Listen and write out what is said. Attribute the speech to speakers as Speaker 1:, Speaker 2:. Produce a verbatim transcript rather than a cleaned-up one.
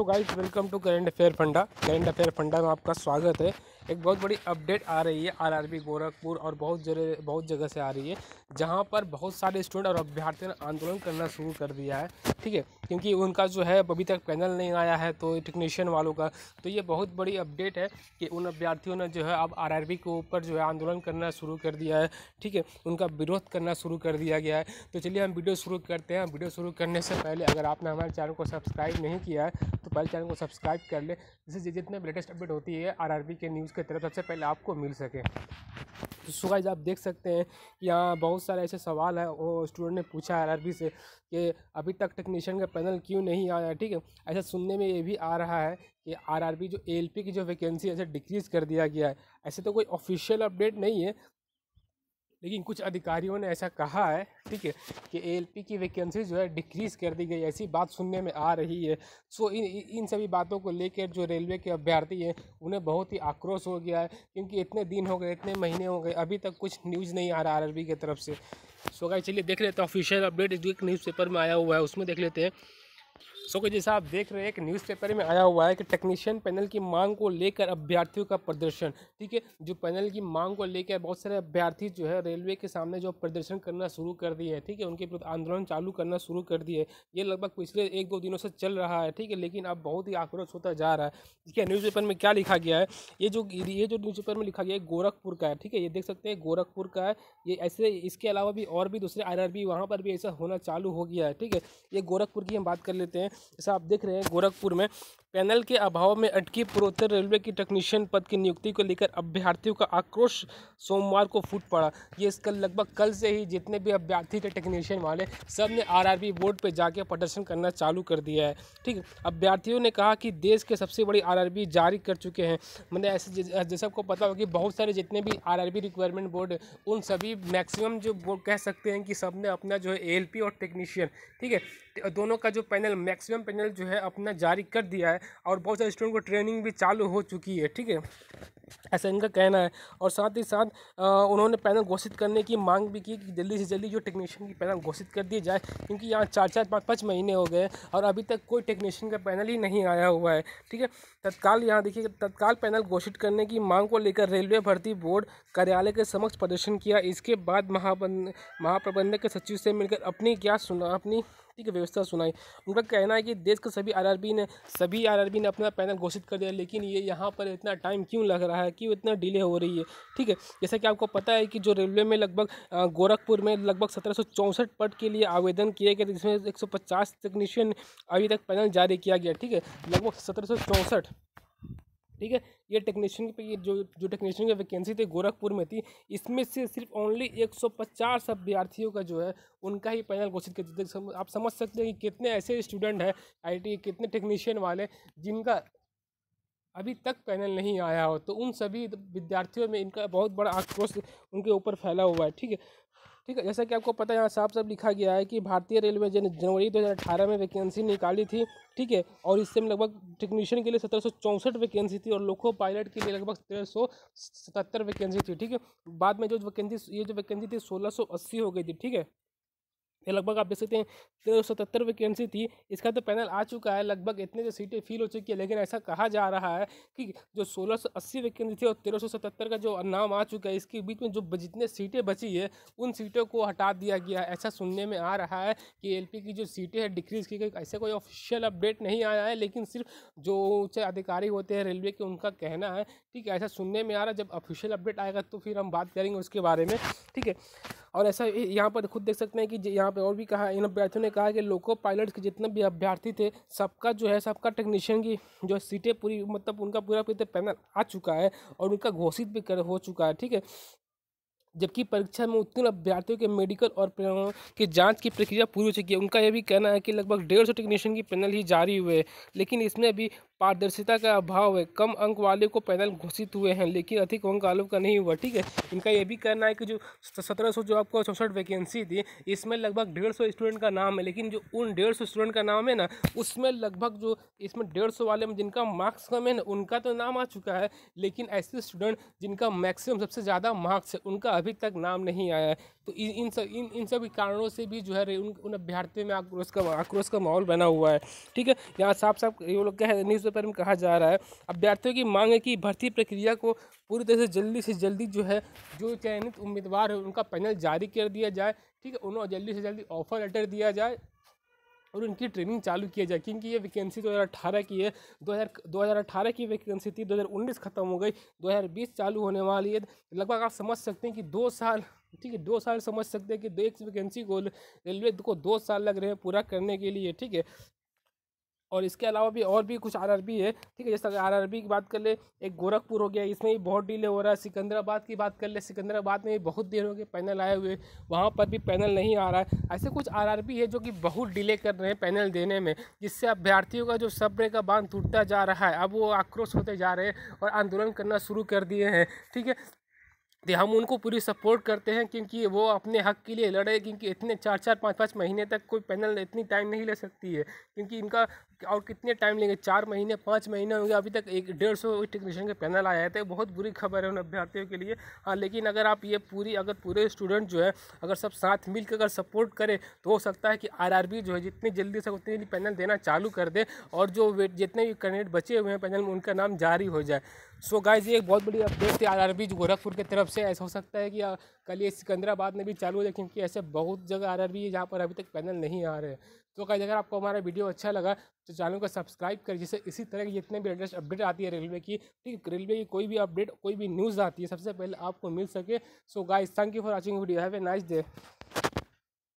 Speaker 1: Hello guys, welcome to current affair funda. Current affair funda में आपका स्वागत है। एक बहुत बड़ी अपडेट आ रही है आरआरबी गोरखपुर और बहुत जगह बहुत जगह से आ रही है, जहां पर बहुत सारे स्टूडेंट और अभ्यर्थियों ने आंदोलन करना शुरू कर दिया है। ठीक है, क्योंकि उनका जो है अभी तक पैनल नहीं आया है, तो टेक्नीशियन वालों का। तो ये बहुत बड़ी अपडेट है कि उन अभ्यर्थियों ने जो है अब आरआरबी के ऊपर जो है आंदोलन करना शुरू कर दिया है। ठीक है, उनका विरोध करना शुरू कर दिया गया है। तो चलिए हम वीडियो शुरू करते हैं। वीडियो शुरू करने से पहले अगर आपने हमारे चैनल को सब्सक्राइब नहीं किया है तो पहले चैनल को सब्सक्राइब कर ले, जिससे जितने भी लेटेस्ट अपडेट होती है आरआरबी के न्यूज़ की तरफ सबसे पहले आपको मिल सके। तो सो गाइस, आप देख सकते हैं कि यहाँ बहुत सारे ऐसे सवाल है वो स्टूडेंट ने पूछा है आरआरबी से कि अभी तक टेक्नीशियन का पैनल क्यों नहीं आया। ठीक है, ऐसा सुनने में ये भी आ रहा है कि आरआरबी जो एएलपी की जो वैकेंसी ऐसे डिक्रीज़ कर दिया गया है। ऐसे तो कोई ऑफिशियल अपडेट नहीं है, लेकिन कुछ अधिकारियों ने ऐसा कहा है, ठीक है, कि एएलपी की वैकेंसी जो है डिक्रीज़ कर दी गई, ऐसी बात सुनने में आ रही है। सो इन इन सभी बातों को लेकर जो रेलवे के अभ्यर्थी हैं उन्हें बहुत ही आक्रोश हो गया है, क्योंकि इतने दिन हो गए, इतने महीने हो गए, अभी तक कुछ न्यूज़ नहीं आ रहा आरआरबी की तरफ से। सो गाइस, चलिए देख लेते हैं ऑफिशियल अपडेट जो एक न्यूज़पेपर में आया हुआ है, उसमें देख लेते हैं। सो so, जैसा आप देख रहे हैं, एक न्यूज़पेपर में आया हुआ है कि टेक्नीशियन पैनल की मांग को लेकर अभ्यर्थियों का प्रदर्शन। ठीक है, जो पैनल की मांग को लेकर बहुत सारे अभ्यर्थी जो है रेलवे के सामने जो प्रदर्शन करना शुरू कर दिए हैं। ठीक है, उनके विरुद्ध आंदोलन चालू करना शुरू कर दिए। ये लगभग पिछले एक दो दिनों से चल रहा है। ठीक है, लेकिन अब बहुत ही आक्रोश होता जा रहा है। देखिए न्यूज़पेपर में क्या लिखा गया है। ये जो ये जो न्यूज़पेपर में लिखा गया है गोरखपुर का है। ठीक है, ये देख सकते हैं गोरखपुर का है। ये ऐसे इसके अलावा भी और भी दूसरे आरआरबी वहाँ पर भी ऐसा होना चालू हो गया है। ठीक है, ये गोरखपुर की हम बात कर लेते हैं। जैसा आप देख रहे हैं, गोरखपुर में पैनल के अभाव में अटकी पूर्वोत्तर रेलवे की टेक्नीशियन पद की नियुक्ति को लेकर अभ्यर्थियों का आक्रोश सोमवार को फूट पड़ा। ये इसका लगभग कल से ही जितने भी अभ्यर्थी थे टेक्नीशियन वाले, सब ने आरआरबी बोर्ड पे जाके प्रदर्शन करना चालू कर दिया है। ठीक है, अभ्यर्थियों ने कहा कि देश के सबसे बड़ी आरआरबी जारी कर चुके हैं। मतलब ऐसे जैसे आपको पता होगा कि बहुत सारे जितने भी आरआरबी रिक्वायरमेंट बोर्ड, उन सभी मैक्सिमम जो बोर्ड कह सकते हैं कि सब ने अपना जो है एएलपी और टेक्नीशियन, ठीक है, दोनों का जो पैनल मैक्सिमम पैनल जो है अपना जारी कर दिया है, और बहुत सारे स्टूडेंट को ट्रेनिंग भी चालू हो चुकी है। ठीक है, ऐसा इनका कहना है। और साथ ही साथ आ, उन्होंने पैनल घोषित करने की मांग भी की कि जल्दी से जल्दी जो टेक्नीशियन की पैनल घोषित कर दिए जाए, क्योंकि यहाँ चार चार पाँच पाँच महीने हो गए और अभी तक कोई टेक्नीशियन का पैनल ही नहीं आया हुआ है। ठीक है, तत्काल यहाँ देखिए तत्काल पैनल घोषित करने की मांग को लेकर रेलवे भर्ती बोर्ड कार्यालय के समक्ष प्रदर्शन किया। इसके बाद महाबंद महाप्रबंधक के सचिव से मिलकर अपनी क्या सुना अपनी ठीक है व्यवस्था सुनाई। उनका कहना है कि देश के सभी आरआरबी ने सभी आरआरबी ने अपना पैनल घोषित कर दिया, लेकिन ये यहाँ पर इतना टाइम क्यों लग रहा है, क्यों इतना डिले हो रही है। ठीक है, जैसा कि आपको पता है कि जो रेलवे में लगभग गोरखपुर में लगभग सत्रह सौ चौंसठ पद के लिए आवेदन किए गए, जिसमें एक सौ पचास टेक्नीशियन अभी तक पैनल जारी किया गया। ठीक है, लगभग सत्रह सौ चौंसठ। ठीक है, ये टेक्नीशियन पे ये जो जो टेक्नीशियन की वैकेंसी थी गोरखपुर में थी, इसमें से सिर्फ ओनली एक सौ पचास अभ्यर्थियों का जो है उनका ही पैनल घोषित कर दिया। आप समझ सकते हैं कि कितने ऐसे स्टूडेंट हैं आईटी, कितने टेक्नीशियन वाले जिनका अभी तक पैनल नहीं आया हो। तो उन सभी विद्यार्थियों में इनका बहुत बड़ा आक्रोश उनके ऊपर फैला हुआ है। ठीक है ठीक है, जैसा कि आपको पता है यहाँ साफ साफ लिखा गया है कि भारतीय रेलवे ने जनवरी दो हज़ार अठारह में वैकेंसी निकाली थी। ठीक है, और इससे लगभग टेक्नीशियन के लिए सत्रह सौ चौंसठ वैकेंसी थी और लोको पायलट के लिए लगभग तेरह सौ सतहत्तर वैकेंसी थी। ठीक है, बाद में जो वैकेंसी ये जो वैकेंसी थी सोलह सौ अस्सी हो गई थी। ठीक है, ये लगभग आप देख सकते हैं तेरह सौ सतहत्तर वैकेंसी थी। इसका तो पैनल आ चुका है, लगभग इतने जो सीटें फिल हो चुकी है, लेकिन ऐसा कहा जा रहा है कि जो सोलह सौ अस्सी वैकेंसी थी और तेरह सौ सतहत्तर का जो नाम आ चुका है, इसके बीच में जो जितने सीटें बची है उन सीटों को हटा दिया गया है। ऐसा सुनने में आ रहा है कि एलपी की जो सीटें हैं डिक्रीज़ की गई। ऐसे कोई ऑफिशियल अपडेट नहीं आया है, लेकिन सिर्फ जो उच्च अधिकारी होते हैं रेलवे के उनका कहना है। ठीक है, ऐसा सुनने में आ रहा है। जब ऑफिशियल अपडेट आएगा तो फिर हम बात करेंगे उसके बारे में। ठीक है, और ऐसा यहाँ पर खुद देख सकते हैं कि यहाँ पे और भी कहा, इन अभ्यर्थियों ने कहा कि लोको पायलट के जितने भी अभ्यर्थी थे सबका जो है सबका टेक्नीशियन की जो सीटें पूरी मतलब उनका पूरा पूरा पैनल आ चुका है और उनका घोषित भी कर हो चुका है। ठीक है, जबकि परीक्षा में उत्तीर्ण अभ्यर्थियों के मेडिकल और प्रमाणों की जांच की प्रक्रिया पूरी हो चुकी है। उनका यह भी कहना है कि लगभग डेढ़ सौ टेक्नीशियन की पैनल ही जारी हुए हैं, लेकिन इसमें भी पारदर्शिता का अभाव है, कम अंक वाले को पैनल घोषित हुए हैं लेकिन अधिक अंक वालों का नहीं हुआ। ठीक है, इनका ये भी कहना है कि जो सत्रह सौ जो आपको चौसठ वैकेंसी थी, इसमें लगभग डेढ़ सौ स्टूडेंट का नाम है, लेकिन जो उन डेढ़ सौ स्टूडेंट का नाम है ना, उसमें लगभग जो इसमें डेढ़ सौ वाले में जिनका मार्क्स कम है ना, उनका तो नाम आ चुका है, लेकिन ऐसे स्टूडेंट जिनका मैक्सिमम सबसे ज़्यादा मार्क्स है उनका अभी तक नाम नहीं आया है। तो इन इन सब इन इन सभी कारणों से भी जो है उन उन अभ्यर्थियों में आक्रोश का आक्रोश का माहौल बना हुआ है। ठीक है, यहाँ साफ साफ ये लोग क्या है, न्यूज़पेपर में कहा जा रहा है, अभ्यर्थियों की मांग है कि भर्ती प्रक्रिया को पूरी तरह से जल्दी से जल्दी जो है जो चयनित उम्मीदवार है उनका पैनल जारी कर दिया जाए। ठीक है, उन्हें जल्दी से जल्दी ऑफर लेटर दिया जाए और उनकी ट्रेनिंग चालू किया जाए, क्योंकि ये वैकेंसी दो हज़ार अठारह की है, दो हज़ार अठारह की वैकेंसी थी, दो हज़ार उन्नीस खत्म हो गई, दो हज़ार बीस चालू होने वाली है। लगभग आप समझ सकते हैं कि दो साल, ठीक है, दो साल समझ सकते हैं कि दो एक वैकेंसी को रेलवे को दो साल लग रहे हैं पूरा करने के लिए। ठीक है, और इसके अलावा भी और भी कुछ आरआरबी है। ठीक है, जैसे अगर आरआरबी की बात कर ले, एक गोरखपुर हो गया, इसमें भी बहुत डिले हो रहा है। सिकंदराबाद की बात कर ले, सिकंदराबाद में भी बहुत देर हो गई पैनल आए हुए, वहाँ पर भी पैनल नहीं आ रहा है। ऐसे कुछ आरआरबी है जो कि बहुत डिले कर रहे हैं पैनल देने में, जिससे अभ्यर्थियों का जो सब्र का बांध टूटता जा रहा है। अब वो आक्रोश होते जा रहे हैं और आंदोलन करना शुरू कर दिए हैं। ठीक है, तो हम उनको पूरी सपोर्ट करते हैं, क्योंकि वो अपने हक के लिए लड़े, क्योंकि इतने चार चार पाँच पाँच महीने तक कोई पैनल इतनी टाइम नहीं ले सकती है, क्योंकि इनका और कितने टाइम लेंगे, चार महीने पाँच महीने हो गए, अभी तक एक डेढ़ सौ टेक्नीशियन के पैनल आया है, तो बहुत बुरी खबर है उन अभ्यर्थियों के लिए। हाँ, लेकिन अगर आप ये पूरी अगर पूरे स्टूडेंट जो है अगर सब साथ मिल कर अगर सपोर्ट करें तो हो सकता है कि आरआरबी जो है जितनी जल्दी से उतनी जल्दी पैनल देना चालू कर दे और जो जितने भी कैंडिडेट बचे हुए हैं पैनल में उनका नाम जारी हो जाए। सो गाइस, ये एक बहुत बड़ी अपडेट थी आरआरबी गोरखपुर की तरफ से। ऐसा हो सकता है कि कल ये सिकंदराबाद में भी चालू हो जाए, क्योंकि ऐसे बहुत जगह आरआरबी है जहाँ पर अभी तक पैनल नहीं आ रहे हैं। तो गाइस, अगर आपको हमारा वीडियो अच्छा लगा तो चैनल को सब्सक्राइब करें, जिससे इसी तरह की जितने भी लेटेस्ट अपडेट आती है रेलवे की, ठीक, रेलवे की कोई भी अपडेट कोई भी न्यूज़ आती है सबसे पहले आपको मिल सके। So guys, thank you for watching video, have a nice day.